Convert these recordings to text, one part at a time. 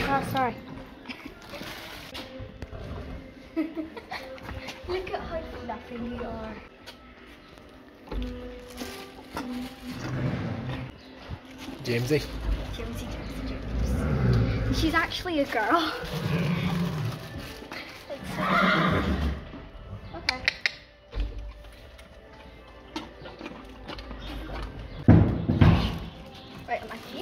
Oh, sorry. Look at how fluffy you are. Jamesy. James. She's actually a girl. It's so okay. Right on my face.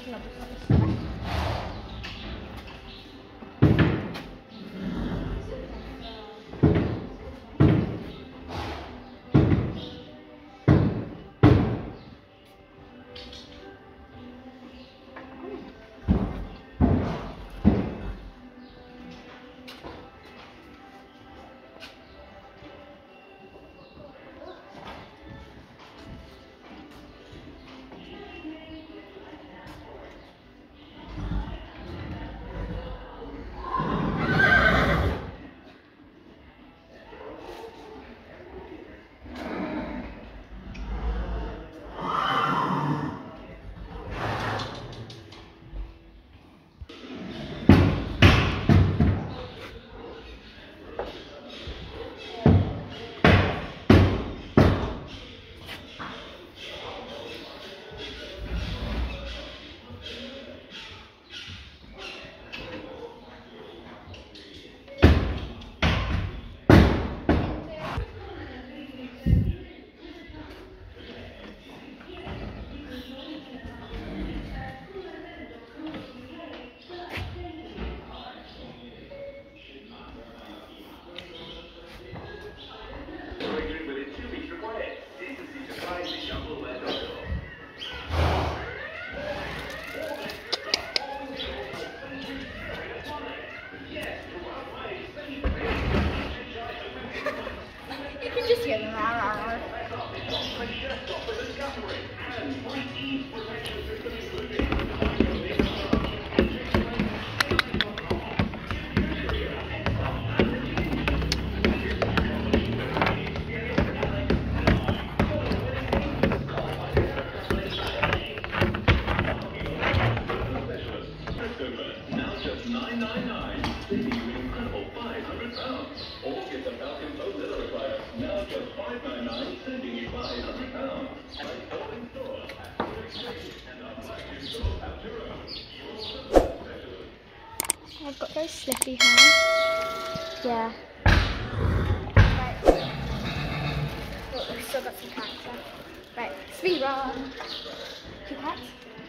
Just hear them. Now just $9.99, saving you an incredible £500. Or get the Falcon Boat Leather Recliner, now just $5.99, saving you £500. Or in store at your exchange and online in store at your own. I've got very slippy hands. Yeah. Right. Oh, we've still got some cats left. Right, speed run. 2 cats.